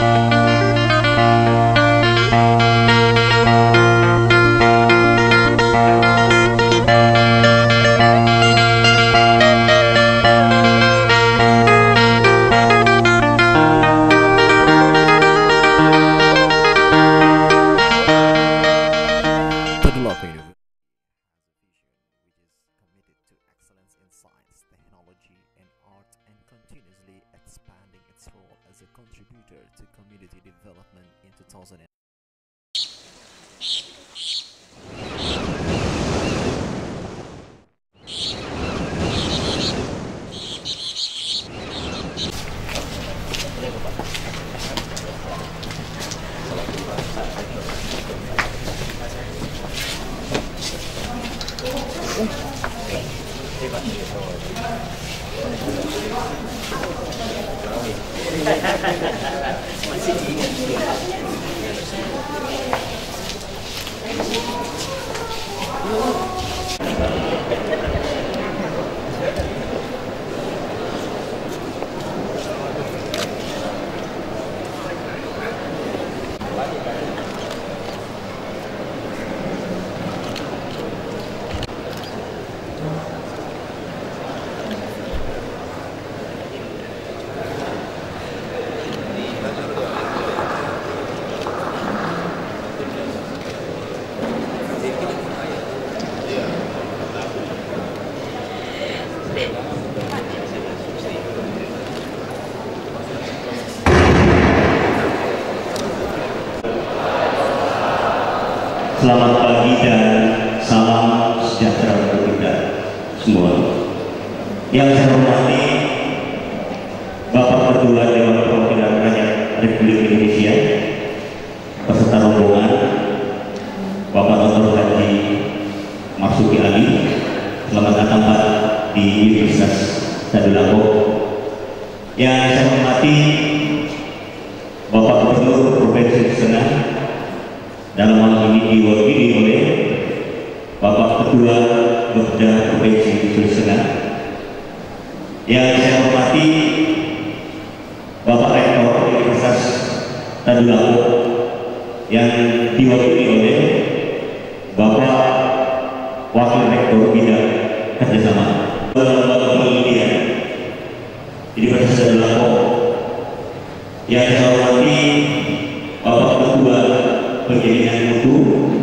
Selamat pagi dan salam sejahtera untuk kita semua. Yang saya hormati Bapak Ketua Dewan Perwakilan Rakyat Republik Indonesia beserta rombongan, Bapak Dr. Haji Marzuki Ali, selamat datang Pak di Universitas Tadulako. Yang saya hormati Bapak Gubernur Provinsi Sulsel, dalam hal ini diwakili oleh Bapak Ketua Bapeda Provinsi Sulsel. Yang saya hormati Bapak Rektor Universitas Tadulako yang diwakili oleh Bapak Wakil Rektor Bidang Kerjasama Lembaga Penelitian Universitas Tadulako. Yang saya hormati Bapak Ketua Penjaminan Mutu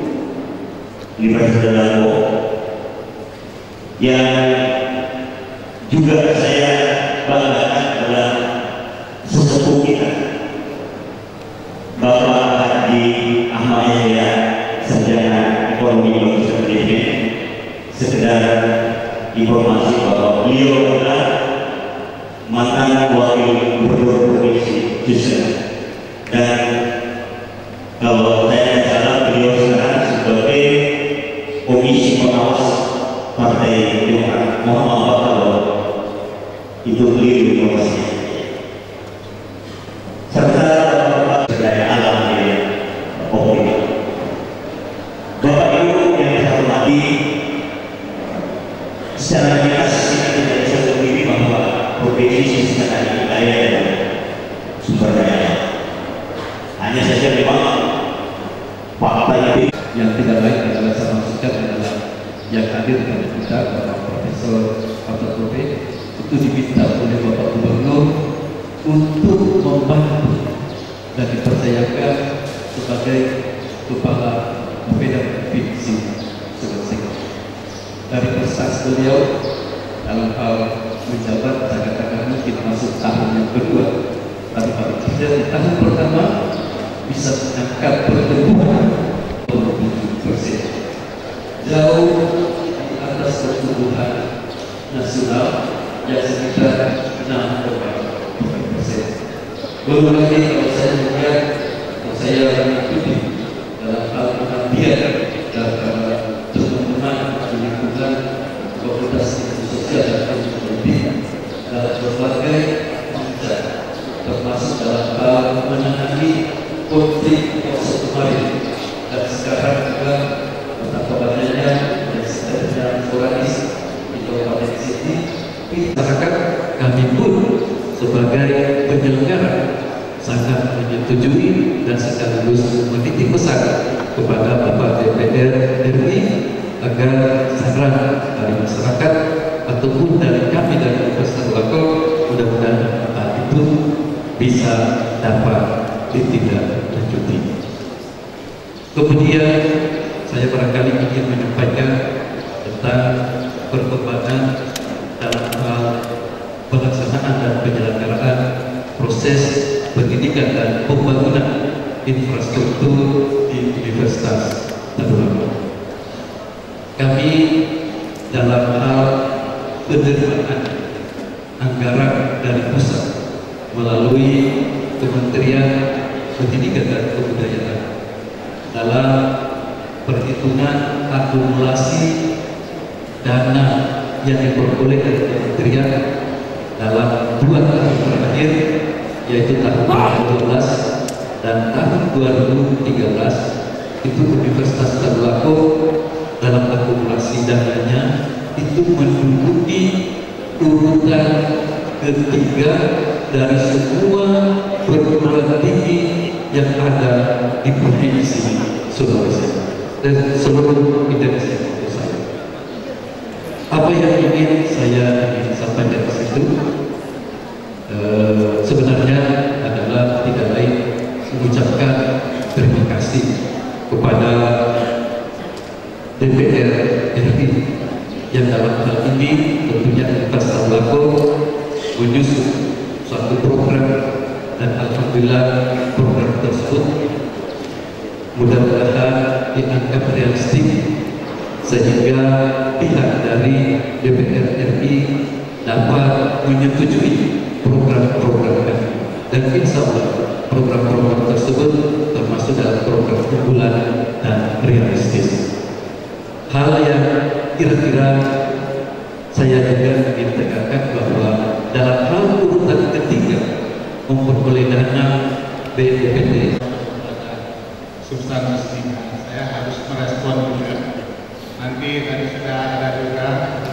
Universitas Tadulako, yang juga saya banggakan adalah sesepuh kita Bapak Haji Ahmad Yahya, sarjana ekonomi Logis Manajemen. Sekedar informasi bahwa beliau adalah mantan wakil gubernur Provinsi Sulsel, dan kalau saya salah beliau sekarang sebagai komisi pengawas Partai Demokrat. Mohon maaf kalau itu keliru informasinya. Serta daya alam di Papua. Bapak Ibu yang saya hormati, secara jelas kita tidak bisa berdiri bahwa provinsi Sulsel ini kaya dan sumber daya. Hanya saja memang fakta yang tidak baik adalah saya maksudkan adalah yang hadir dengan kita Bapak Profesor Dr. Prof itu diminta oleh Bapak Gubernur untuk membantu dan dipercayakan sebagai Kepala Bapeda Provinsi Sulsel. Dari prestasi beliau dalam hal menjabat, saya katakan mungkin masuk tahun yang kedua, tapi Pak Presiden di tahun pertama bisa mengangkat pertumbuhan 7%, jauh di atas pertumbuhan nasional yang sekitar 6,5%. Belum lagi kalau saya melihat, kalau saya mengikuti dalam hal pengabdian dalam teman-teman di lingkungan Fakultas Ilmu Sosial dan Teknologi dalam berbagai bidang, termasuk dalam hal menangani konflik proses kemarin, dan sekarang juga betapa banyaknya dan seterusnya sporadis di Kabupaten Siti. Masyarakat kami pun sebagai penyelenggara sangat menyetujui dan sekaligus menitip pesan kepada Bapak DPR RI agar saran dari masyarakat ataupun dari kami dari Universitas Tadulako mudah-mudahan itu bisa dapat ditindaklanjuti. Kemudian saya barangkali ingin menyampaikan tentang perkembangan dalam hal pelaksanaan dan penyelenggaraan proses pendidikan dan pembangunan infrastruktur di Universitas Tadulako. Kami dalam hal penerimaan anggaran dari pusat melalui Kementerian Pendidikan dan Kebudayaan dalam perhitungan akumulasi dana yang diperoleh dari kementerian dalam 2 tahun terakhir, yaitu tahun 2012 dan tahun 2013, itu Universitas Tadulako dalam akumulasi dananya itu menduduki urutan ketiga dari semua perguruan tinggi yang ada di provinsi Sulawesi dan seluruh Indonesia. Apa yang ingin saya sampaikan di situ sebenarnya adalah tidak lain mengucapkan terima kasih kepada DPR RI yang dalam hal ini tentunya Universitas Tadulako menyusun suatu program, dan alhamdulillah program tersebut mudah-mudahan dianggap realistik sehingga pihak dari DPR RI dapat menyetujui program-program kami, dan insya Allah program-program tersebut termasuk dalam program unggulan dan realistis. Hal yang kira-kira saya juga ingin tekankan bahwa dalam hal urutan ketiga memperoleh dana BPPT substansinya, saya harus merespon juga. Nanti tadi sudah ada juga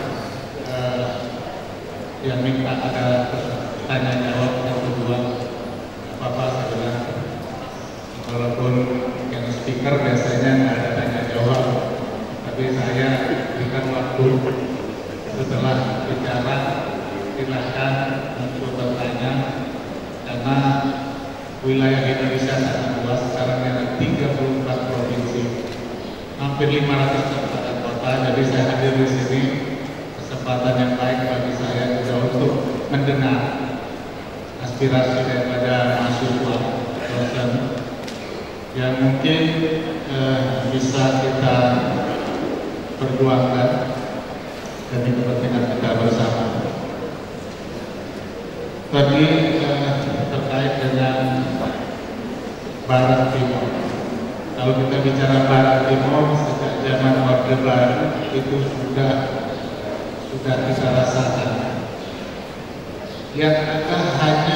yang minta ada tanya jawab yang kedua. Apa-apa saya bilang, walaupun yang speaker biasanya nggak ada tanya jawab, tapi saya berikan waktu setelah bicara, silakan untuk bertanya, karena wilayah Indonesia sangat luas. Sekarang ada 34 provinsi, hampir 500 kabupaten kota. Jadi saya hadir di sini kesempatan yang baik bagi saya juga untuk mendengar aspirasi daripada mahasiswa, dosen yang mungkin bisa kita perjuangkan demi kepentingan kita bersama. Tadi terkait dengan Barat Timur. Kalau kita bicara Barat Timur, sejak zaman Orde Baru itu sudah kita rasakan. Yang ada hanya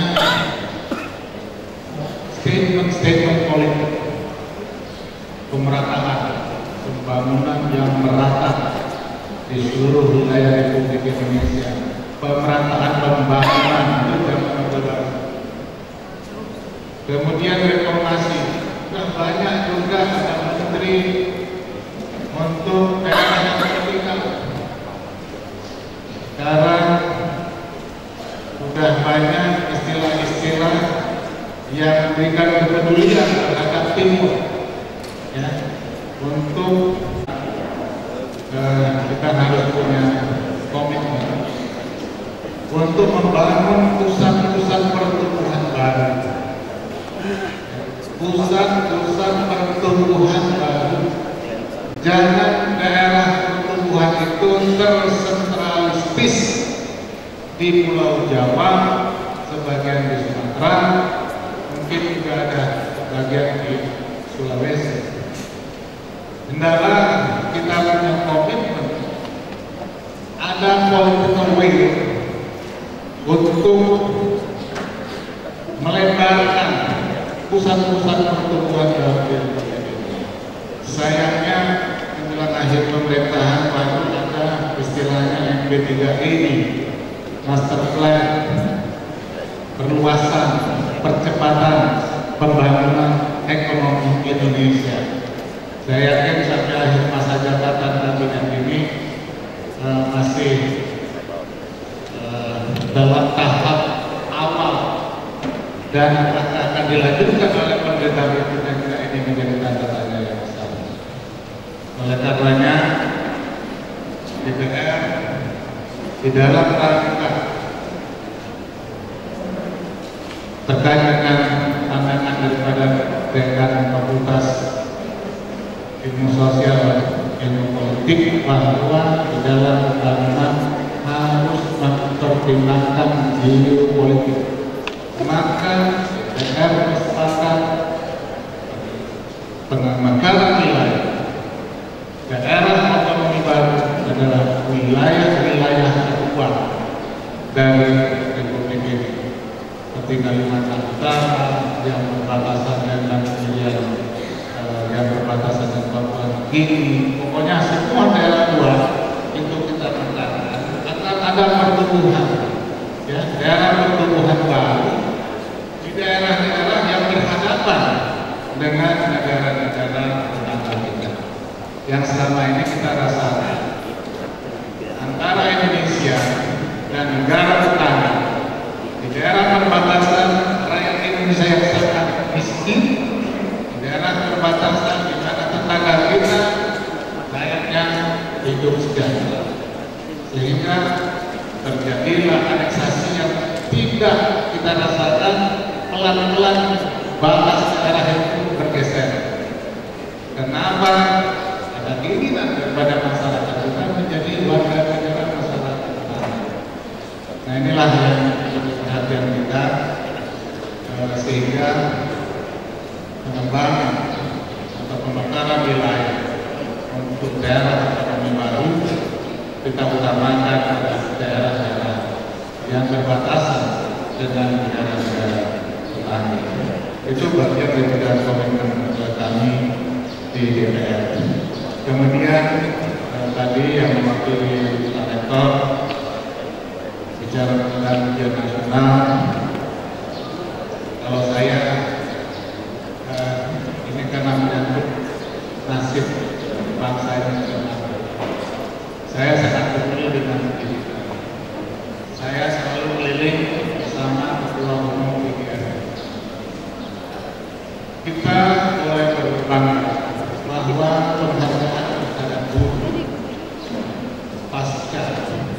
statement politik, pemerataan, pembangunan yang merata di seluruh wilayah Republik Indonesia, pemerataan pembangunan itu zaman Orde Baru. Kemudian reformasi, banyak juga ada menteri untuk daerah yang vertikal. Sekarang sudah banyak istilah-istilah yang memberikan kepedulian terhadap timur, ya, untuk kita harus punya komitmen untuk membangun pusat-pusat pertumbuhan baru. Pusat-pusat pertumbuhan baru. Jangan daerah pertumbuhan itu tersentralistis di Pulau Jawa, sebagian di Sumatera, mungkin juga ada bagian di Sulawesi. Hendaklah kita punya komitmen, ada political will untuk melebarkan pusat-pusat pertumbuhan dalam Indonesia. Sayangnya menjelang akhir pemerintahan baru ada istilahnya MB3 ini, master plan, perluasan, percepatan Saya yakin sampai akhir masa jabatan kabinet ini masih dalam tahap awal dan akan dilanjutkan oleh pemerintah kita ini menjadi tanda tanya yang besar. Oleh karenanya DPR di dalam rangka terkait dengan pandangan daripada dekan Fakultas Ilmu Sosial dan Ilmu Politik bahwa di dalam pembangunan harus mempertimbangkan geopolitik. Maka DPR bersepakat pemekaran wilayah daerah otonomi baru adalah wilayah-wilayah kedua dari Republik ini, seperti Kalimantan Utara yang berbatasan dengan yang berbatasan dengan Papua Nugini. Pokoknya semua daerah luar itu kita katakan akan ada pertumbuhan, ya, daerah pertumbuhan baru di daerah-daerah yang berhadapan dengan negara-negara tetangga kita. Yang selama ini kita rasakan antara Indonesia dan negara tetangga di daerah perbatasan, rakyat Indonesia yang sangat miskin, di daerah perbatasan di mana tetangga kita rakyatnya hidup sejahtera, sehingga terjadilah aneksasi yang tidak kita rasakan. Pelan-pelan batas daerah itu bergeser. Kenapa? Ada keinginan daripada masyarakat kita menjadi warga negara masyarakat tetangga. Nah, inilah yang menjadi perhatian kita, sehingga pengembangan atau pemekaran wilayah untuk daerah otonomi baru kita utamakan pada daerah-daerah yang berbatasan dengan negara-negara tetangga. Itu bagian dari komitmen kami di DPR. Kemudian tadi yang mewakili Pak Rektor bicara tentang ujian nasional. Kalau saya ini karena menyangkut nasib bangsa ini, saya sangat peduli dengan pendidikan. Saya selalu keliling bersama Ketua Umum PGRI. Kita mulai berbangga bahwa penghargaan terhadap guru pasca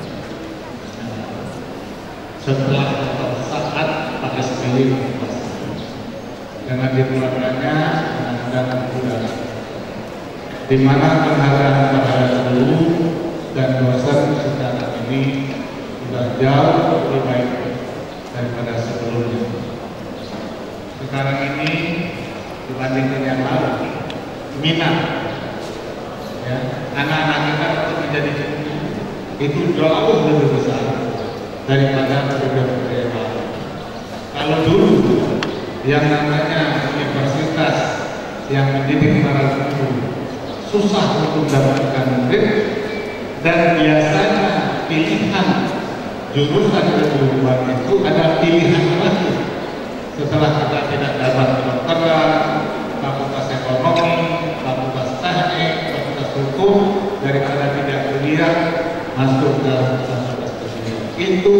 setelah atau saat pada SBY dengan dikeluarkannya Undang-Undang Budaya, di mana penghargaan terhadap guru dan dosen sekarang ini sudah jauh lebih baik daripada sebelumnya. Sekarang ini dibandingkan yang lalu, minat ya anak-anak kita untuk menjadi guru itu jauh lebih besar daripada periode yang lalu. Kalau dulu yang namanya universitas yang mendidik para guru susah untuk mendapatkan murid, dan biasanya pilihan jurusan keguruan itu ada pilihan lagi. Setelah kita tidak dapat kedokteran, fakultas ekonomi, fakultas teknik, fakultas hukum, daripada tidak kuliah masuk ke fakultas kesenian. Itu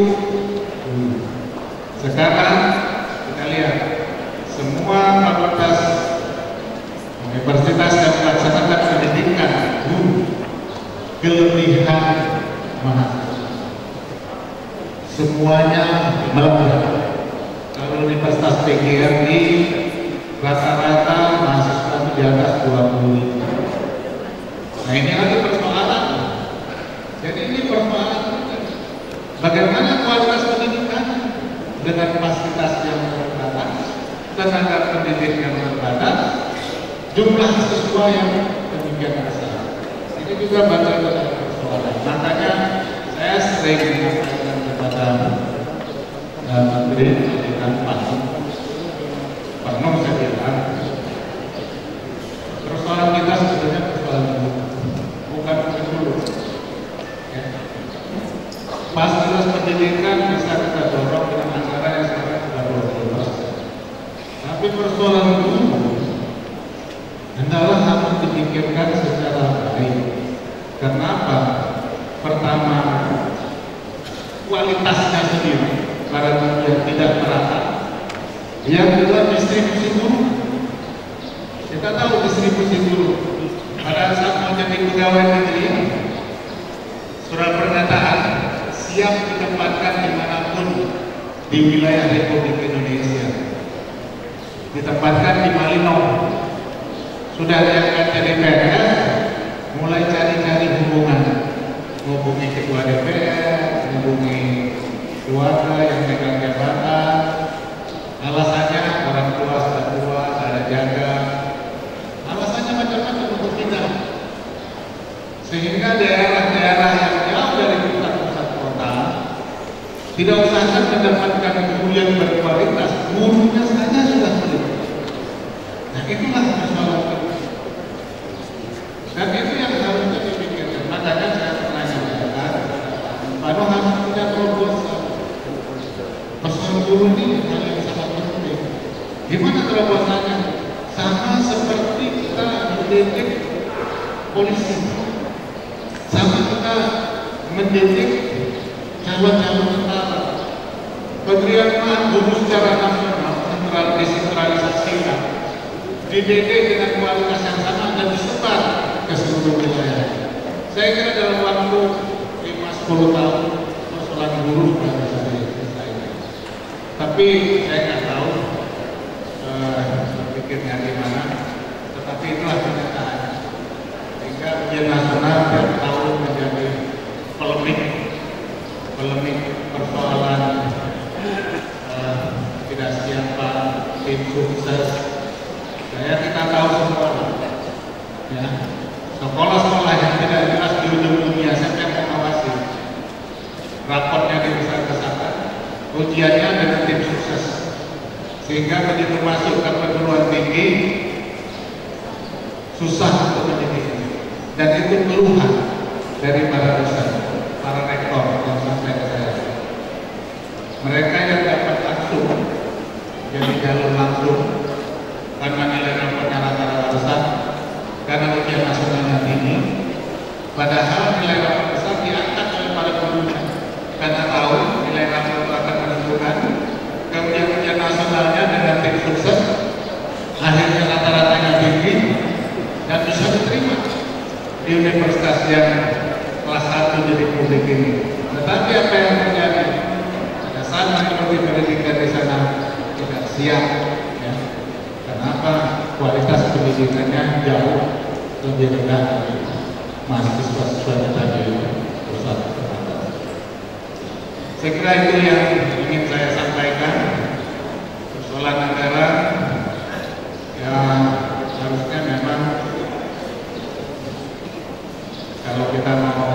sekarang kita lihat semua fakultas universitas yang melaksanakan pendidikan guru kelebihan mahasiswa semuanya melebihi. Kalau Universitas PGRI rata-rata mahasiswa di atas 20. Nah, ini lagi persoalan. Jadi ini persoalan bagaimana kualitas pendidikan dengan fasilitas yang terbatas, tenaga pendidik yang terbatas, jumlah siswa yang demikian besar. Ini juga bagian dari persoalan. Makanya saya sering menyampaikan kepada Menteri Pendidikan Pak Nom, saya bilang persoalan kita sebetulnya persoalan bukan dulu. Ya. Fasilitas pendidikan bisa kita dorong dengan anggaran yang sekarang sudah 20%. Tapi persoalan dulu adalah harus dibikin dipikirkan secara baik. Kenapa? Pertama, kualitasnya sendiri karena yang tidak merata. Yang kedua, distribusi buruh. Kita tahu distribusi buruh. Pada saat mau jadi pegawai negeri, surat pernyataan siap ditempatkan dimanapun di wilayah Republik Indonesia. Ditempatkan di Malino. Sudah diangkat jadi PNS, mulai cari-cari hubungan, hubungi ketua DPR, hubungi keluarga yang pegang jabatan. Alasannya orang tua sudah tua, ada jaga. Alasannya macam-macam untuk pindah. Sehingga daerah-daerah yang jauh dari pusat-pusat kota tidak usahkan mendapatkan guru yang berkualitas, gurunya saja sudah sulit. Nah, itulah persoalan kita. Dan itu yang harusnya dipikirkan. Makanya saya pernah menyampaikan, Pak Noh harus punya terobosan. Persoalan guru ini hal yang sangat penting. Gimana terobosannya? Sama seperti kita mendidik polisi, sama kita mendidik calon-calon tentara. Penerimaan guru secara nasional desentralisasikan, dididik dengan kualitas yang sama dan disebar ke seluruh wilayah. Saya kira dalam waktu 5-10 tahun persoalan guru sudah bisa diselesaikan. Tapi saya nggak tahu pikirnya gimana. Tetapi itulah kenyataannya. Sehingga ujian nasional tiap tahun menjadi polemik persoalan tidak siapa tim sukses. Kita tahu semua, ya, sekolah-sekolah yang tidak jelas di ujung dunia, siapa yang mengawasi? Raportnya dibesar-besarkan, ujiannya dengan tim sukses, sehingga begitu masuk ke perguruan tinggi susah untuk mendidik. Dan itu keluhan dari para dosen, para rektor yang sampai ke saya. Mereka yang dapat langsung jadi jalur langsung karena nilai rapotnya rata-rata besar, karena ujian nasionalnya tinggi, padahal nilai rapot besar diangkat oleh para gurunya karena tahu nilai rapot itu akan menentukan. Kemudian ujian nasionalnya dengan tim sukses, akhirnya rata-ratanya tinggi dan bisa diterima di universitas yang kelas 1 di Republik ini. Tetapi apa yang terjadi? Pada saat mengikuti pendidikan di sana tidak siap. Kenapa? Kualitas pendidikannya jauh lebih rendah dari mahasiswa-mahasiswa yang tadi pusat kota. Saya kira itu yang ingin saya sampaikan. Persoalan negara yang harusnya memang kalau kita mau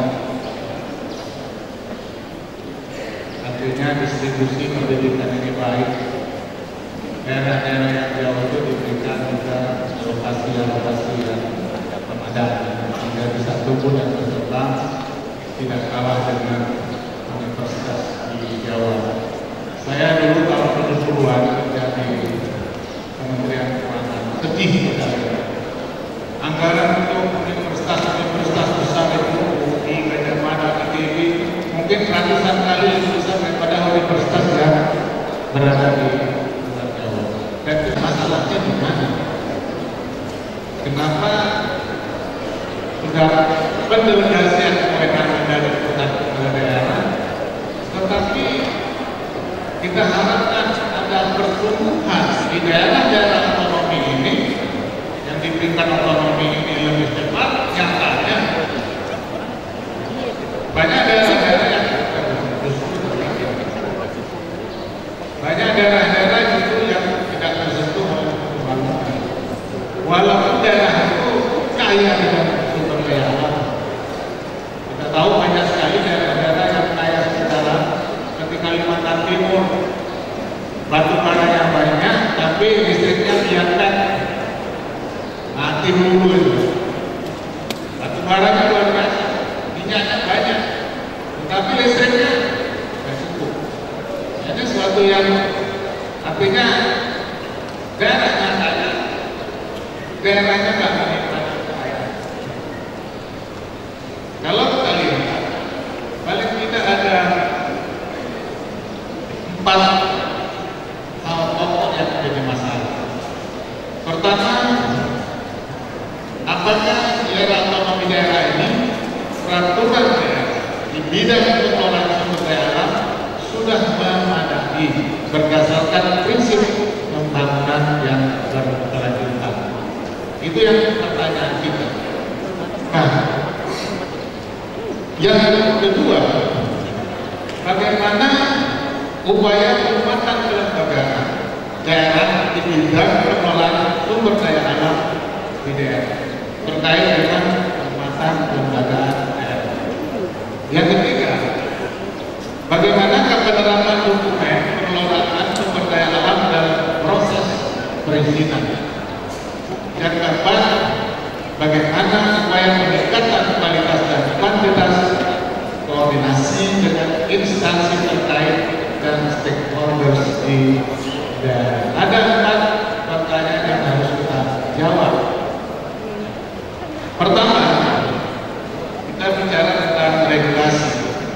artinya distribusi pendidikan ini baik, daerah-daerah yang jauh itu diberikan juga alokasi yang memadai sehingga bisa tumbuh dan berkembang tidak kalah dengan universitas di Jawa. Saya dulu tahun 70-an kerja di Kementerian Keuangan, sedih sekali. Anggaran untuk universitas besar itu di Gajah Mada, ITB mungkin ratusan kali lebih besar daripada universitas yang berada di tapi masalahnya di mana? Kenapa sudah pendelegasian kewenangan dari pusat ke daerah, tetapi kita harapkan ada pertumbuhan di daerah-daerah otonomi ini yang diberikan otonomi ini lebih cepat. Nyatanya banyak daerah-daerah yang justru banyak daerah-daerah justru yang tidak tersentuh oleh pembangunan. Walaupun daerah itu kaya dengan sumber daya alam. Kita tahu banyak sekali daerah-daerah yang kaya secara seperti Kalimantan Timur, batu bara yang banyak, tapi listriknya biarkan mati dulu itu. Batu baranya luar biasa, minyaknya banyak, tetapi listriknya tidak cukup. Jadi sesuatu yang artinya daerahnya kaya, daerahnya nggak menikmati kekayaan. Pertama, apakah daerah otonomi daerah ini peraturan daerah di bidang pengelolaan sumber daya alam sudah memadai berdasarkan prinsip pembangunan yang berkelanjutan? Itu yang pertanyaan kita. Nah, yang kedua, bagaimana upaya penguatan kelembagaan daerah di bidang pengelolaan sumber daya alam di daerah terkait dengan penguatan kelembagaan daerah? Yang ketiga, bagaimana penerapan dokumen pengelolaan sumber daya alam dalam proses perizinan? Yang keempat, bagaimana upaya peningkatan kualitas dan kuantitas koordinasi dengan instansi terkait dan stakeholders di daerah? Ada 4 pertanyaan yang harus kita jawab. Pertama, kita bicara tentang regulasi.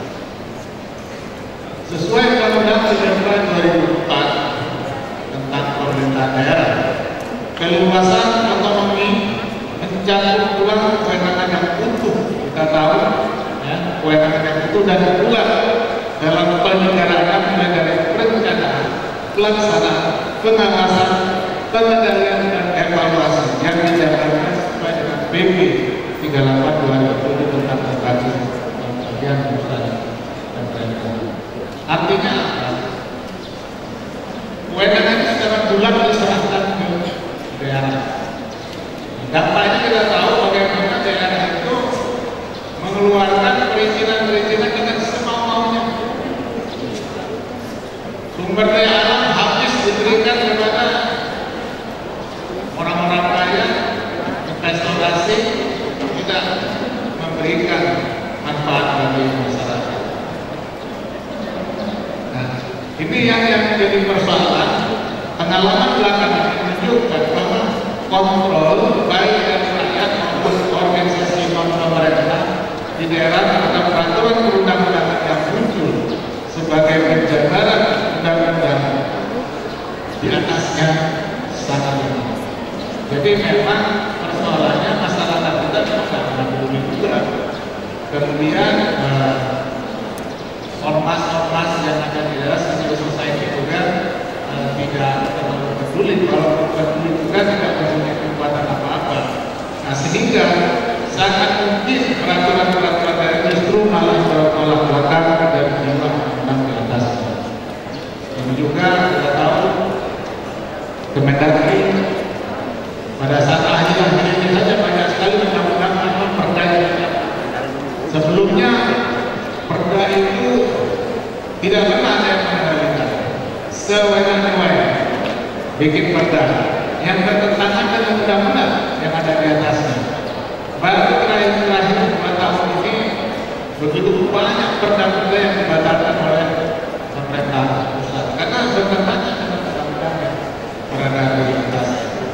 Sesuai Undang-Undang 19 2004 tentang pemerintahan daerah, keluasan otonomi mencakup pula kewenangan yang utuh. Kita tahu ya, kewenangan yang utuh dan pula dalam penyelenggaraan mulai dari perencanaan, pelaksanaan, pengawasan, pengendalian dan evaluasi yang dijalankan sesuai dengan PP 38/2007 tentang strategi pembagian usaha dan perencanaan. Artinya apa? Kewenangan secara bulat diserahkan ke daerah. Dampaknya kita tahu bagaimana daerah itu mengeluarkan perizinan-perizinan dengan semau-maunya. Sumber daya alam habis diberikan kepada orang-orang kaya, investor asing, tidak memberikan manfaat bagi masyarakat. Nah, ini yang menjadi persoalan. Pengalaman belakangan menunjukkan bahwa kontrol baik dari rakyat maupun organisasi non-pemerintah di daerah terhadap peraturan perundang-undangan yang muncul sebagai penjabaran undang-undang di atasnya sangat lemah. Jadi memang persoalannya masyarakat kita tidak peduli juga. Kemudian ormas-ormas yang ada di daerah civil society juga tidak terlalu peduli. Kalau peduli juga tidak mempunyai kekuatan apa-apa. Nah, sehingga sangat mungkin peraturan-peraturan daerah justru malah bertolak belakang dan menyimak undang di atas. Ini juga kita tahu Kemendagri pada saat akhir-akhir ini saja banyak sekali undang-undang perda. Sebelumnya perda itu tidak pernah ada yang mengendalikan, sewenang-wenang bikin perda yang bertentangan dengan undang-undang yang ada di atasnya. Baru terakhir 2 tahun ini begitu banyak perda-perda yang dibatalkan oleh pemerintah pusat karena bertentangan dengan undang-undang yang berada di atas.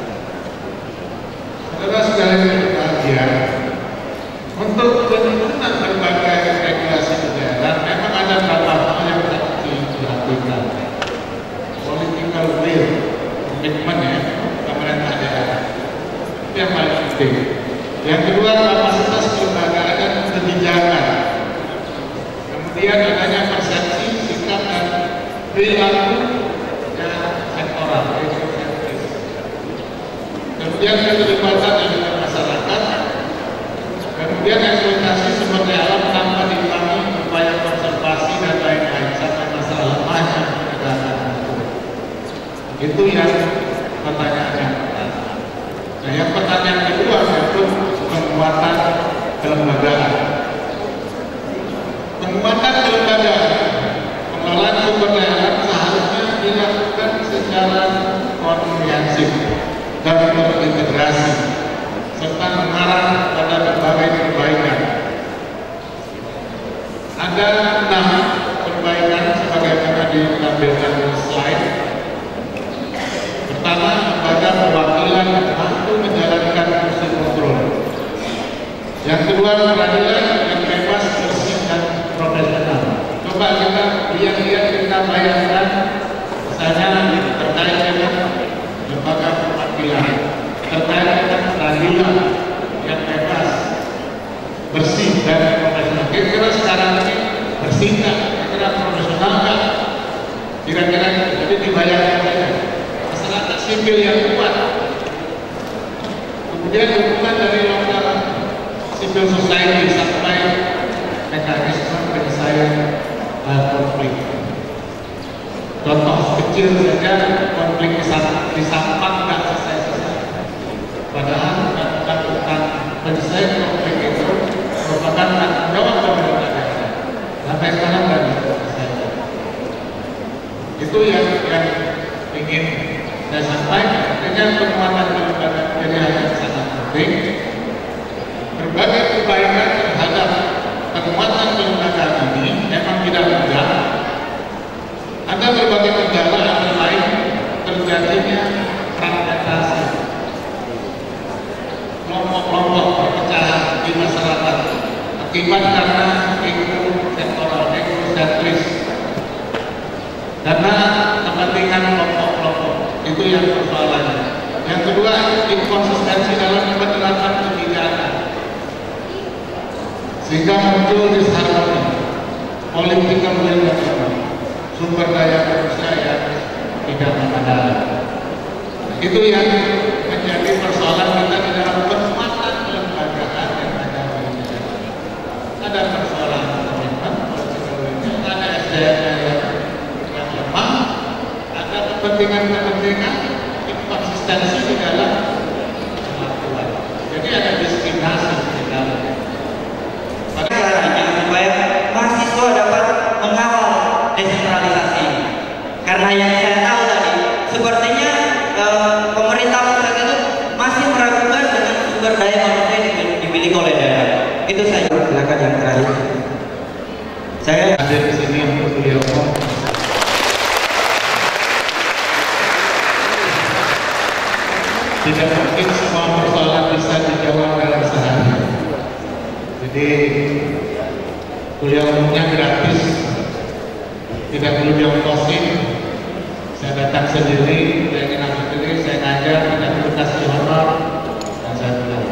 Saudara sekalian berbahagia, untuk penyusunan berbagai regulasi di daerah memang ada beberapa hal yang harus diperhatikan. Political will, komitmen ya pemerintah daerah itu yang paling penting. Yang kedua, kapasitas kelembagaan dan kebijakan. Kemudian adanya persepsi, sikap dan perilaku yang sektoral. Kemudian keterlibatan dengan masyarakat. Kemudian eksploitasi sumber daya alam tanpa diimbangi upaya konservasi dan lain-lain sampai masalah lemahnya penegakan hukum. Itu yang pertanyaan yang pertama. Nah, yang pertanyaan kedua yaitu penguatan kelembagaan. Penguatan kelembagaan pengelolaan sumber daya alam seharusnya dilakukan secara komprehensif dan terintegrasi serta mengarah pada berbagai perbaikan. Ada 6 perbaikan sebagaimana ditampilkan di slide. Pertama, lembaga perwakilan yang mampu menjalankan fungsi kontrol. Yang kedua, peradilan yang bebas, bersih dan profesional. Coba kita lihat kita bayangkan misalnya terkait dengan lembaga perwakilan. sipil yang kuat, kemudian dukungan dari lokal civil society sampai mekanisme penyelesaian konflik. Contoh kecil saja, konflik di Sampang nggak selesai-selesai. Padahal tentang penyelesaian konflik itu merupakan tanggung jawab pemerintah daerah. Sampai sekarang nggak selesai. Itu yang ingin saya sampaikan. Dengan penguatan kelembagaan pilihan yang sangat penting, berbagai perbaikan terhadap penguatan kelembagaan ini memang tidak mudah. Ada berbagai kendala, antara lain terjadinya fragmentasi, kelompok-kelompok perpecahan di masyarakat akibat karena sektoral, ekosentris, karena kepentingan kelompok-kelompok itu yang persoalannya. Yang kedua, inkonsistensi dalam penerapan kebijakan, sehingga muncul disharmoni, political will, sumber daya manusia yang tidak memadai. Itu yang menjadi persoalan kita di dalam penguatan kelembagaan yang ada di Indonesia. Ada persoalan komitmen, ada SDM yang lemah, ada kepentingan-kepentingan, inkonsistensi di dalam kemampuan. Jadi ada diskriminasi di dalam. Caranya supaya mahasiswa dapat mengawal desentralisasi. Karena yang saya tahu tadi, sepertinya pemerintah pusat itu masih meragukan dengan sumber daya manusia yang dimiliki oleh daerah. Itu saja. Silakan yang terakhir. Saya hadir di sini untuk beliau. Tidak mungkin semua persoalan bisa dijawab dalam sehari. Jadi kuliah umumnya gratis, tidak perlu diongkosin. Saya datang sendiri, saya ingin sendiri, saya ngajar, tidak perlu kasih honor, dan saya pulang.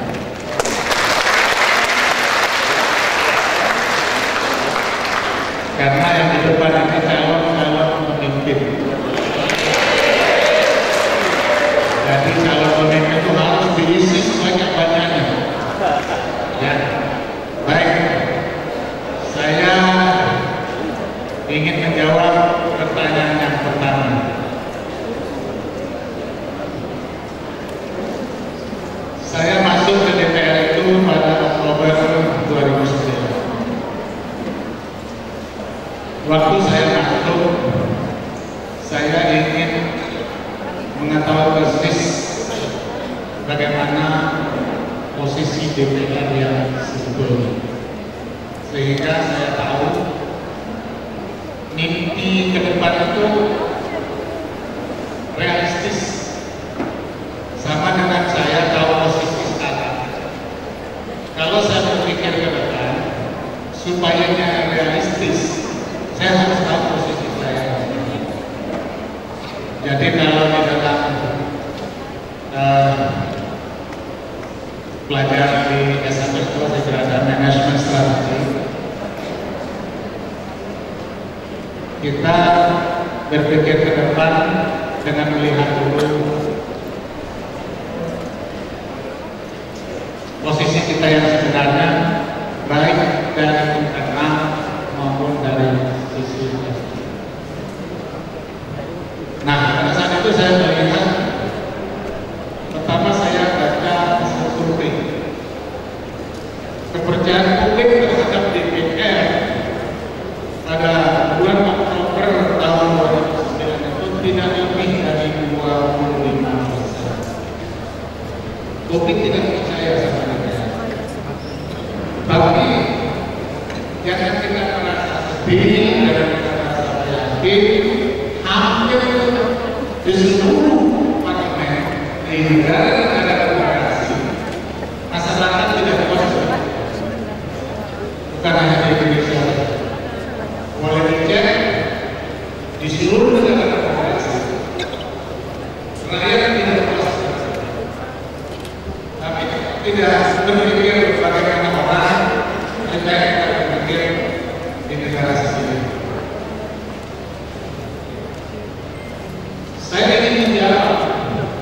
Karena yang di depan ini calon pemimpin. Jadi calon pemimpin itu harus diisi sebanyak-banyaknya. Ya, baik. Saya ingin menjawab pertanyaan yang pertama. Saya masuk ke DPR itu pada Oktober 2009. Waktu saya masuk, saya ingin mengetahui persis bagaimana posisi DPR yang sebetulnya, sehingga saya tahu mimpi ke depan itu realistis, sama dengan saya tahu posisi sekarang. Kalau saya berpikir ke depan supaya realistis, saya harus tahu posisi saya. Jadi kalau di dalam pelajaran di S1 itu ada manajemen strategi, kita berpikir ke depan dengan melihat dulu posisi kita yang sebenarnya, baik dari internal maupun dari sisi eksternal. Nah, pada saat itu saya melihat, pertama saya baca survei kepercayaan publik terhadap DPR pada bulan Oktober tahun 2009 itu tidak lebih dari 25%. Publik tidak percaya sama DPR. Tapi jangan kita merasa sedih, jangan kita merasa yakin. Hampir di seluruh parlemen di negara demokrasi, masyarakat tidak puas. Bukan hanya di Indonesia, boleh dicek di seluruh negara demokrasi, rakyat tidak puas. Tapi tidak berpikir bagaimana orang, kita berpikir di negara sendiri. Saya ingin menjawab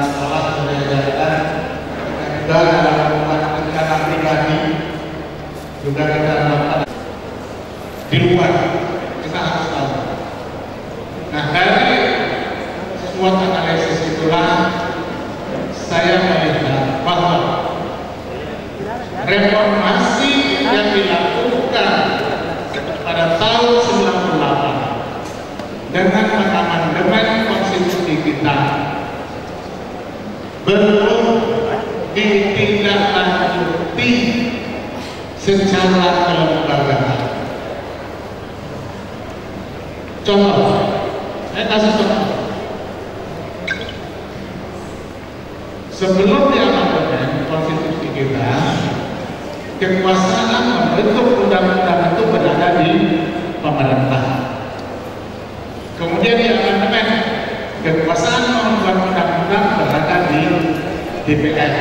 sekolah sudah diajarkan, juga dalam membuat rencana pribadi, juga kita melakukan di luar, kita harus tahu. Nah, dari SWOT analisis itulah saya melihat bahwa reformasi yang dilakukan pada tahun 98 dengan mengamandemen konstitusi kita belum ditindaklanjuti secara kelembagaan. Contoh, saya kasih contoh. Sebelum diamandemen konstitusi kita, kekuasaan membentuk undang-undang itu berada di pemerintah. Kemudian diamandemen, kekuasaan membuat undang-undang berada di DPR,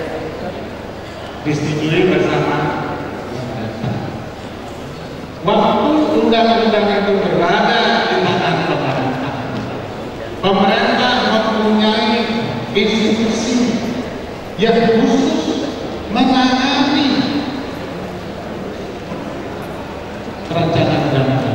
disetujui bersama pemerintah. Waktu undang-undang itu berada di tangan pemerintah, pemerintah mempunyai institusi yang khusus menangani perancangan undang-undang.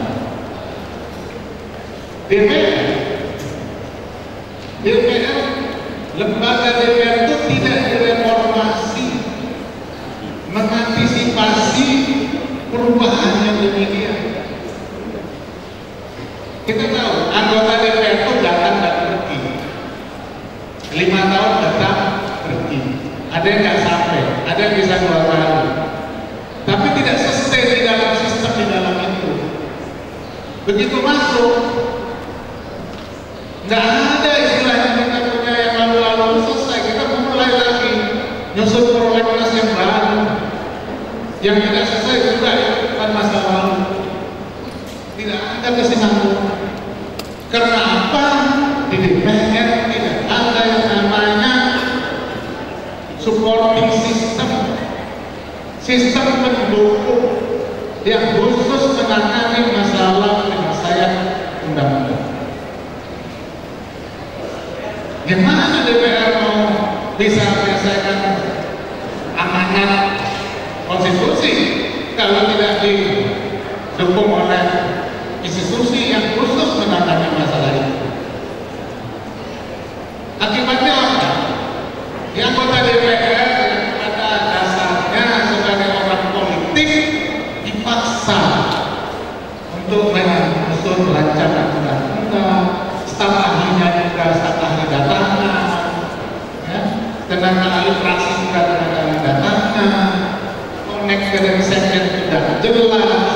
DPR, lembaga DPR itu tidak direformasi, mengantisipasi perubahan yang demikian. Kita tahu anggota DPR itu datang dan pergi, 5 tahun datang pergi, ada yang nggak sampai, ada yang bisa 2 kali, tapi tidak sustain di dalam sistem di dalam itu. Begitu masuk, nggak ada istilahnya kita punya yang lalu-lalu selesai, kita mulai lagi nyusun prolegnas yang baru, yang tidak selesai juga bukan masa lalu. Tidak ada kesinambungan. Karena apa? Di DPR tidak ada yang namanya supporting system, sistem pendukung yang khusus menangani masalah penyelesaian undang-undang. Gimana DPR mau bisa menyelesaikan amanat konstitusi kalau tidak didukung oleh institusi yang khusus menangani masalah itu? Akibatnya apa? Di anggota DPR yang pada dasarnya sebagai orang politik dipaksa untuk menyusun rancangan undang-undang, staf ahlinya juga staf ahli datangnya, ya, tenaga ahli fraksi juga tenaga ahli datangnya, konek dari sekjen tidak jelas.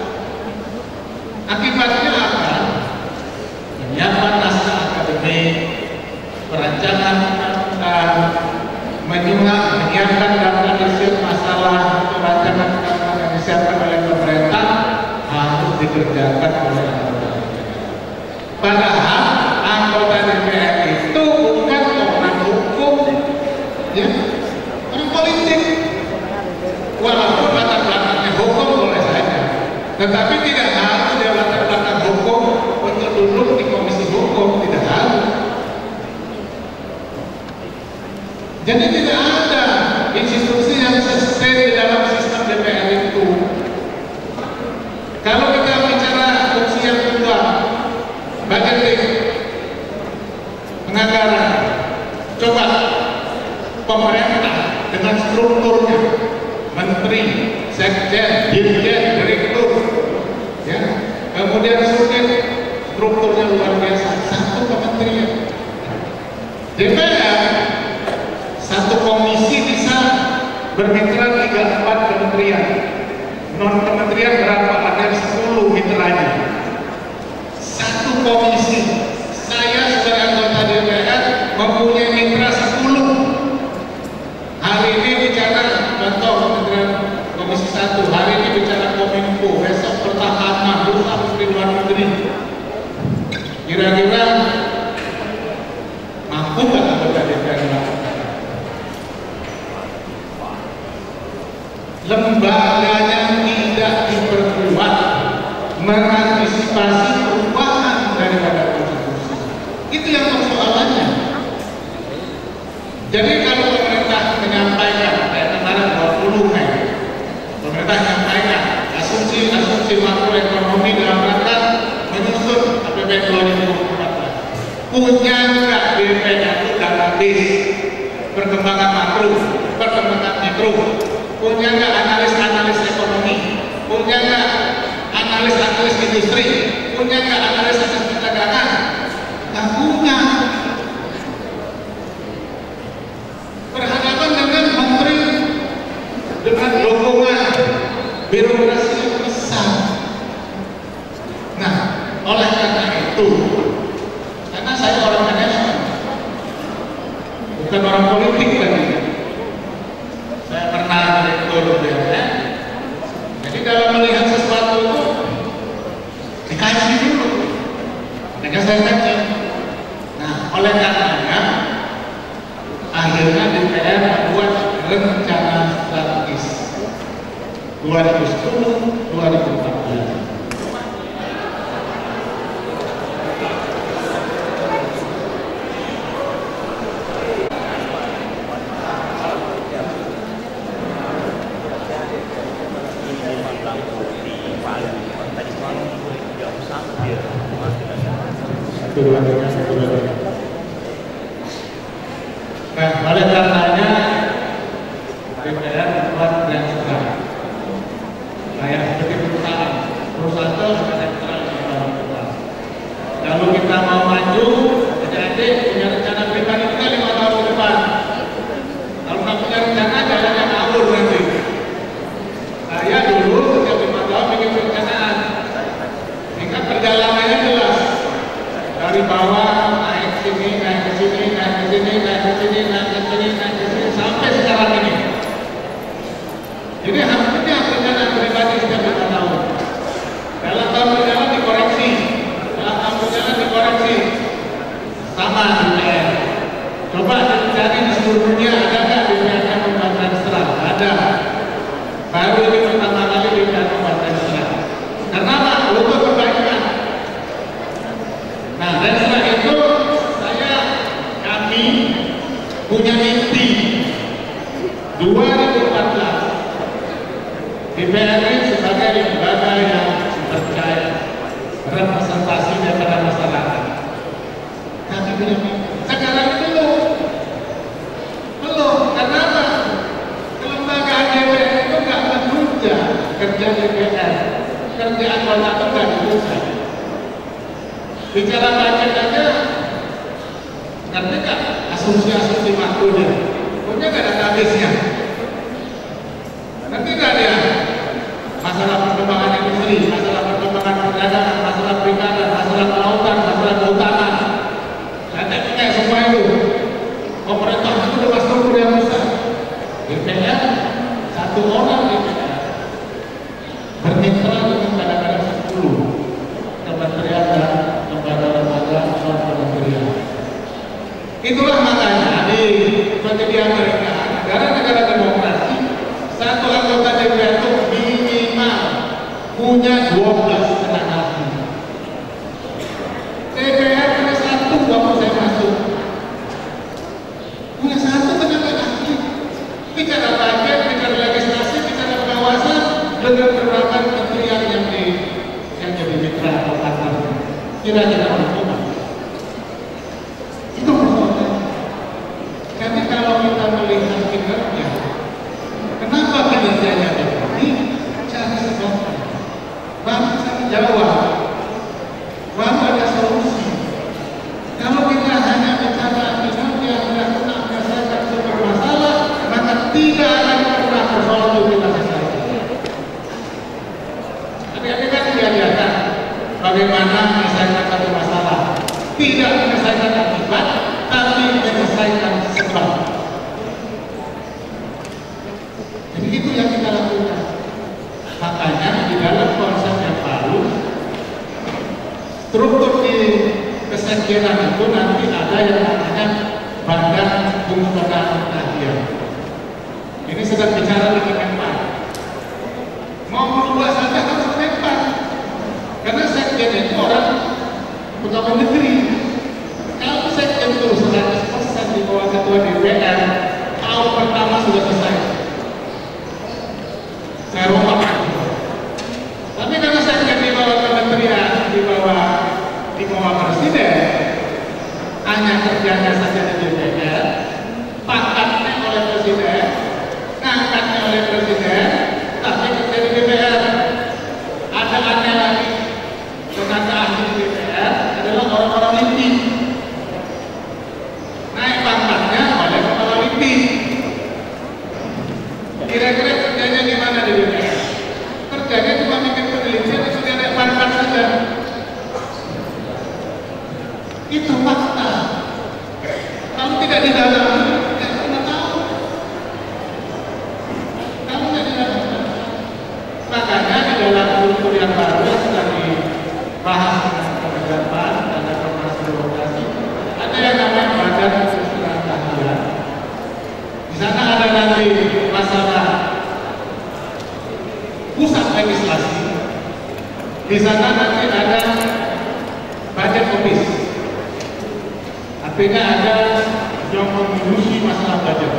Akibatnya apa? Menyiapkan naskah akademik, perancangan undang-undang, menyiapkan data riset masalah perancangan undang-undang yang disiapkan oleh pemerintah harus dikerjakan oleh anggota DPR. Padahal anggota DPR itu bukan orang hukum, ya, orang politik. Walaupun latar belakangnya hukum boleh saja, tetapi tidak harus dia latar belakang hukum untuk duduk di komisi hukum, tidak harus. Jadi tidak ada institusi yang sustain di dalam sistem DPR itu. Kalau kita bicara fungsi yang kedua, budgeting, penganggaran, coba pemerintah dengan strukturnya, menteri, sekjen, dirjen, direktur, ya, kemudian strukturnya luar biasa, satu kementerian. DPR satu komisi bisa bermitra 3-4 kementerian, non kementerian berapa? Ada 10 mitranya. Satu komisi, saya sebagai anggota DPR mempunyai mitra 10. Hari ini bicara contoh kementerian komisi 1, hari ini bicara Kominfo, besok pertahanan, lusa menteri luar negeri. Kira-kira mampu nggak anggota DPR melakukan? Lembaganya tidak diperkuat mengantisipasi perubahan daripada konstitusi. Itu yang persoalannya. Jadi kalau pemerintah menyampaikan, kayak kemarin 20 Mei, pemerintah menyampaikan asumsi makroekonomi dalam rangka menyusun APBN 2014. Punya nggak BPN itu database perkembangan makro, perkembangan mikro? Punya nggak analis ekonomi? Punya nggak analis industri? Punya nggak analis perdagangan? Nggak punya. Berhadapan dengan menteri dengan rombongan birokrasi yang besar. Nah, oleh karena itu, karena saya orang manajemen, bukan orang politik lagi. Saya pernah direktur BUMN. Jadi dalam melihat sesuatu itu dikaji dulu. Mereka saya kaji. Nah, oleh karenanya akhirnya DPR membuat rencana strategis 2010-2014. Nah, oleh karenanya DPR membuat rencana kayak seperti perusahaan itu sudah netral di dalam kita. Kalau kita mau maju, jadi punya rencana pribadi kita 5 tahun ke depan. Kalau nggak punya rencana, jalannya ngawur nanti. Saya dulu setiap 5 tahun bikin perencanaan, sehingga perjalanannya jelas. Dari bawah naik ke sini, naik ke sini, naik ke sini, naik ke sini, naik ke sini, naik ke sini, sampai sekarang ini. Jadi hampirnya perencanaan pribadi setiap 5 tahun. Dalam tahun berjalan dikoreksi, dalam tahun berjalan dikoreksi. Sama DPR. Coba dicari di seluruh dunia ada nggak DPR yang membuat transferan? Ada. Baru ini pertama kali DPR membuat transferan. Karena apa? Untuk perbaikan. Nah, dan setelah itu kami punya mimpi 2014 DPR sebagai lembaga yang terpercaya, representasi daripada masyarakat. Kami punya mimpi. Sekarang belum. Karena apa? Kelembagaan DPR itu nggak menunjang kerja DPR, kerja anggota itu nggak ditunjang. Bicara budget aja, ngerti nggak asumsi makronya? Punya nggak database-nya? Ngerti nggak dia? Masalah perkembangan industri, masalah perkembangan perdagangan, masalah perikanan, masalah kelautan, masalah kehutanan. Nanti kayak semua itu. Pemerintah itu udah struktur yang besar. DPR, satu orang DPR bermitra dengan kadang-kadang 10 kementerian dan lembaga-lembaga non-kementerian. Itulah makanya seperti di Amerika, negara-negara demokrasi, satu anggota DPR itu minimal punya 12 tenaga ahli. DPR punya 1 waktu saya masuk. Punya 1 tenaga ahli. Bicara budget, bicara legislasi, bicara pengawasan dengan beberapa kementerian yang jadi mitra atau partner. Kira-kira apa? Itu persoalan. Tapi kalau kita melihat kinerja, kenapa kinerjanya begini? Cari sebabnya. Baru cari jawaban. Baru ada solusi. Kalau kita hanya bicara kinerja tidak pernah menyelesaikan sebuah masalah, maka tidak akan pernah persoalan itu kita selesaikan. Tapi kan diajarkan bagaimana menyelesaikan satu masalah. Tidak menyelesaikan akibat, tapi menyelesaikan sebab. Jadi itu yang kita lakukan. Makanya di dalam konsep yang baru, struktur di kesekjenan itu nanti ada yang namanya Badan Pengembangan Nahdien. Ini sedang bicara dengan Menpan. Mau merubah saja harus Menpan. Karena sekjen itu orang pegawai negeri. Kalau sekjen itu 100% di bawah ketua DPR, dari masalah pusat legislasi, di sana nanti ada budget office. Artinya ada yang mengurusi masalah budget,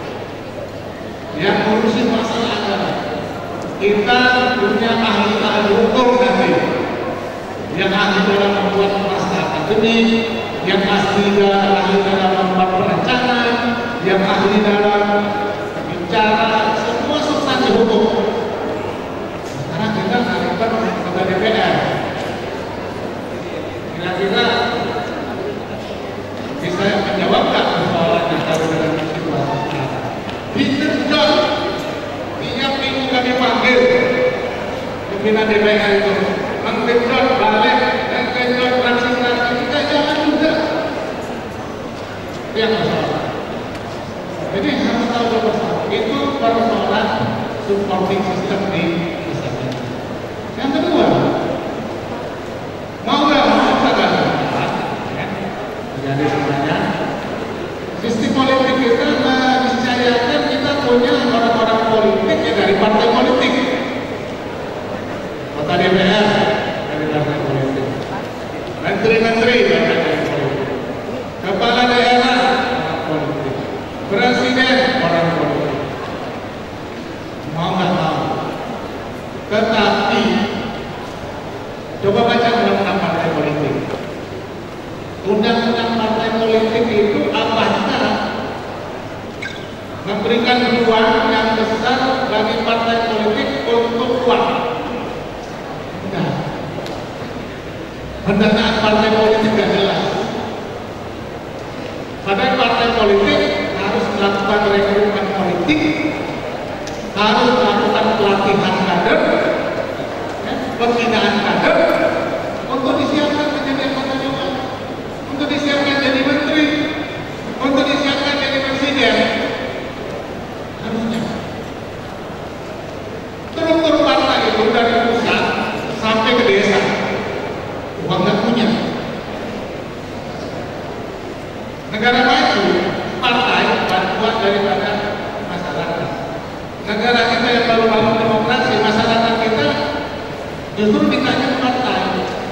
yang mengurusi masalah anggaran. Kita punya ahli-ahli hukum nanti, yang ahli dalam membuat naskah akademik, yang ahli dalam membuat perencanaan, yang ahli dalam bicara semua substansi hukum. Sekarang kita alihkan kepada DPR. Kira-kira bisa menjawabkan persoalan yang ada dalam situasi sekarang. Diterjun, tiap minggu kami panggil pimpinan DPR itu, menggenjot balik dan genjot fraksi-fraksi, kita jangan juga. Itu yang masalah. Jadi harus tahu bersama. Itu persoalan supporting system di masyarakat. Yang kedua, mau nggak mau jadi semuanya sistem politik kita meniscayakan kita punya orang-orang politik ya dari partai politik, kota DPR dari partai politik, menteri-menteri dari partai politik, kepala daerah orang politik, presiden orang politik. Mau nggak mau, tetapi coba baca undang-undang partai politik. Undang-undang partai politik itu apakah memberikan ruang yang besar bagi partai politik untuk uang? Enggak. Pendanaan partai politik tidak jelas. Padahal partai politik harus melakukan rekrutmen politik, harus melakukan pelatihan kader, pembinaan kader untuk disiapkan menjadi anggota dewan, untuk disiapkan jadi menteri, untuk disiapkan jadi presiden. Harusnya struktur partai itu dari pusat sampai ke desa, uang nggak punya. Negara maju, partai bantuan daripada masyarakat. Negara kita yang baru bangun demokrasi, masyarakat kita justru ditanya partai.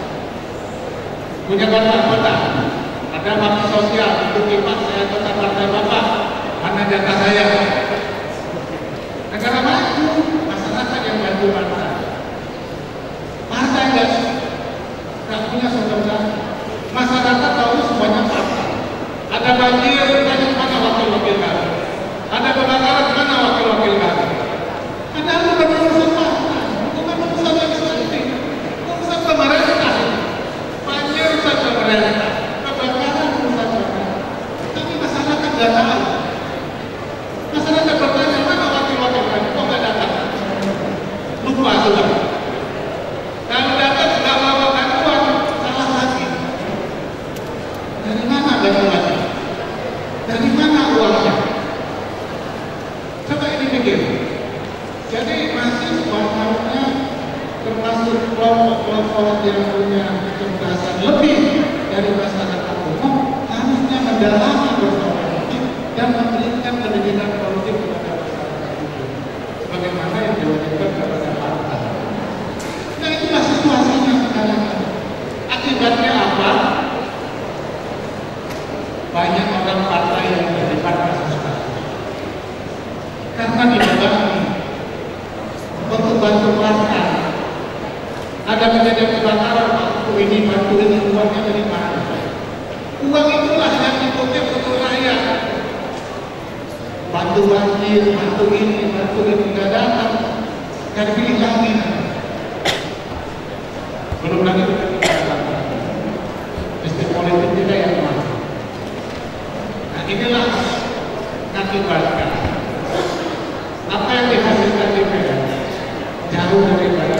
Punya kota-kota, ada bakti sosial, itu kipas saya kota partai bapak, mana jatah saya? Negara maju, masyarakat yang bantu partai. Partai nggak punya sumber. Masyarakat tahu semuanya partai. Ada banjir, tanya mana wakil-wakil kami. Ada kebakaran, mana wakil-wakil kami. Ada bukan urusan partai, bukan urusan legislatif, urusan pemerintah. Banjir urusan pemerintah, kebakaran urusan pemerintah. Tapi masyarakat nggak tahu. Masyarakat bertanya mana wakil-wakil kami, kok nggak datang? Lupa sudah. Kalau datang nggak bawa bantuan, salah lagi. Dari mana bantuannya? Dari mana uangnya? Coba ini pikir. Jadi mahasiswa harusnya termasuk kelompok-kelompok yang punya kecerdasan lebih dari masyarakat umum, harusnya mendalami persoalan politik dan memberikan pendidikan politik kepada masyarakat itu, sebagaimana yang diwajibkan kepada partai. Nah, itulah situasinya sekarang. Akibatnya apa? Banyak orang partai yang terlibat kasus-kasus karena dibebani untuk bantu partai. Ada kejadian kebakaran, bantu ini, uangnya dari mana? Uang itulah yang dikutip untuk rakyat. Bantu banjir, bantu ini, nggak datang, nggak dipilih lagi. Belum lagi sistem politik kita yang mana? Nah, inilah mengakibatkan apa yang dihasilkan DPR jauh daripada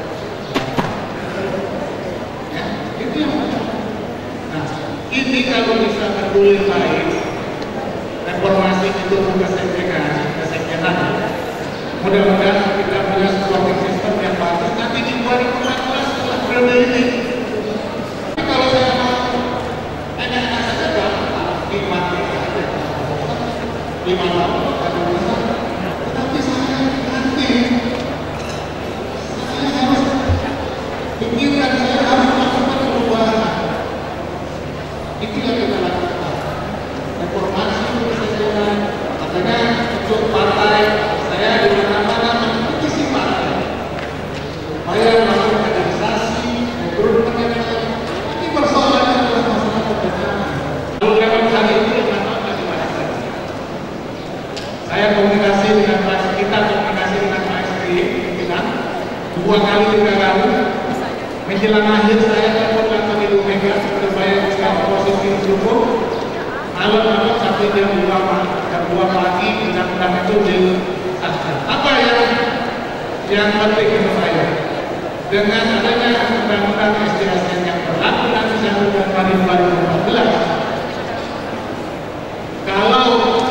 ya, itu yang nah, ini kalau bisa bergulir baik, reformasi itu kesekjenan, mudah-mudahan kita punya supporting system yang bagus nanti di 2014 setelah periode ini. Tapi kalau saya mau enak-enak saja gampang, 5 tahun Saya komunikasi dengan kita komunikasi dengan Pak SBY, pimpinan 2 kali 3 kali. Menjelang akhir saya telepon langsung Ibu Mega supaya sekarang posisi didukung. Malam-malam sampai jam 2 pagi undang-undang itu disahkan. Apa yang penting menurut saya? Dengan adanya undang-undang SDSN yang berlaku nanti 1 Januari 2014, kalau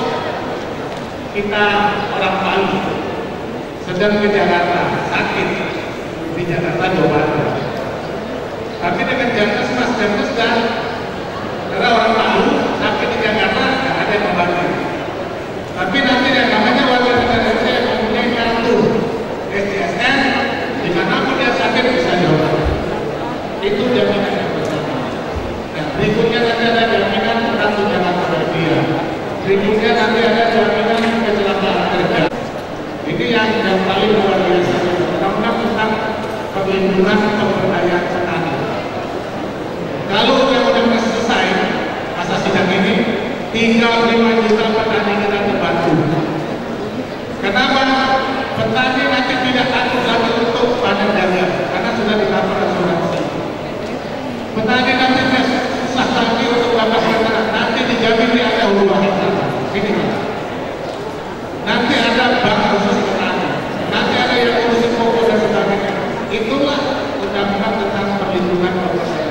kita orang Palu sedang ke Jakarta, sakit di Jakarta, Jawa Barat, tapi dengan Jamkes dan karena orang Palu sakit di Jakarta nggak ada yang membantu. Tapi nanti yang namanya warga negara Indonesia yang mempunyai kartu SDSN, dimanapun dia sakit bisa diobati. Itu jaminan yang pertama. Nah, berikutnya nanti ada jaminan kartu jangan dia. Berikutnya nanti ada jaminan kecelakaan kerja. Ini yang paling luar biasa. Undang-undang tentang perlindungan pemberdayaan petani. Kalau undang-undang selesai masa sidang ini, tinggal 5 juta petani kita terbantu. Kenapa? Petani nanti tidak takut lagi untuk panen dagang karena sudah di-cover asuransi. Petani nanti tidak susah lagi untuk dapat panen, nanti dijamin dia ada hulu hektar. Ini nanti ada bank khusus petani, nanti ada yang ngurusin pokok dan sebagainya. Itulah undang-undang tentang perlindungan pemberdayaan.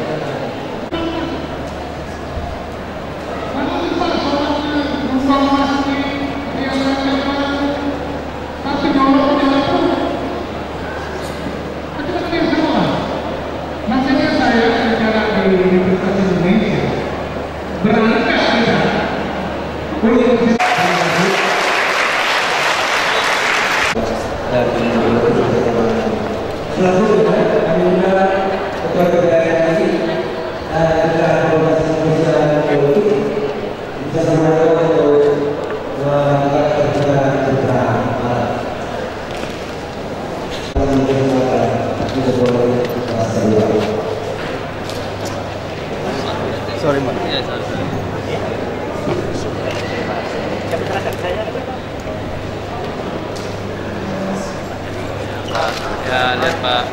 Sorry, Mbak. Ya, lihat Pak.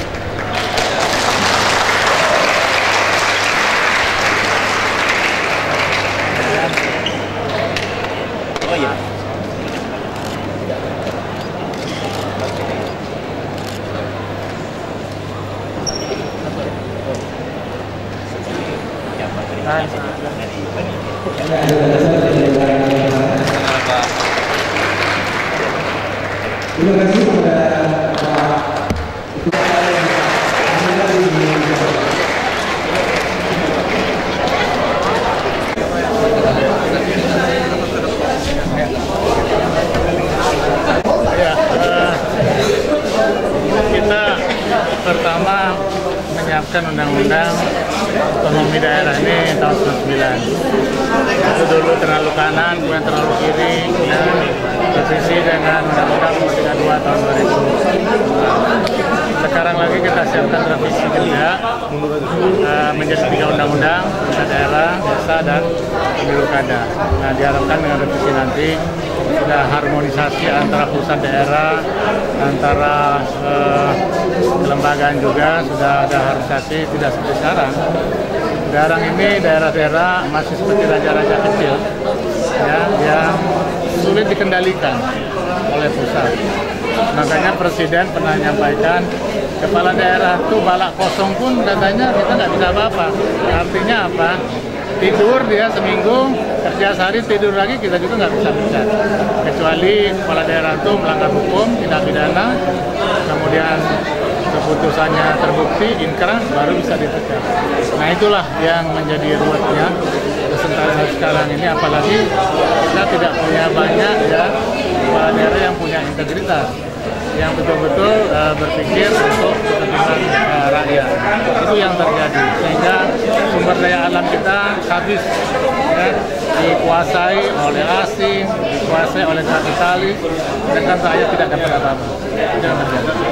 Oh iya. Terima kasih kepada kita pertama menyiapkan undang-undang otonomi daerah ini tahun 99. Itu dulu terlalu kanan, kemudian terlalu kiri, dan revisi dengan undang-undang 32 tahun 2000. Sekarang lagi kita siapkan revisi juga menjadi 3 undang-undang, daerah, desa, dan pemilu kada. Nah, diharapkan dengan revisi nanti sudah harmonisasi antara pusat daerah, antara kelembagaan juga sudah ada harmonisasi, tidak seperti sekarang. Sekarang ini daerah-daerah masih seperti raja-raja kecil, ya, yang sulit dikendalikan oleh pusat. Makanya Presiden pernah menyampaikan, kepala daerah itu balak kosong pun katanya kita nggak bisa apa-apa. Artinya apa? Tidur dia seminggu, kerja sehari, tidur lagi, kita juga nggak bisa pecat. Kecuali kepala daerah itu melanggar hukum, tindak pidana, kemudian keputusannya terbukti, inkrah, baru bisa dipecat. Nah, itulah yang menjadi ruwetnya desentralisasi sekarang ini, apalagi kita tidak punya banyak ya kepala daerah yang punya integritas, yang betul-betul berpikir untuk kepentingan rakyat. Itu yang terjadi, sehingga sumber daya alam kita habis, ya, dikuasai oleh asing, dikuasai oleh kapitalis, sedangkan rakyat tidak dapat apa-apa. Itu yang terjadi.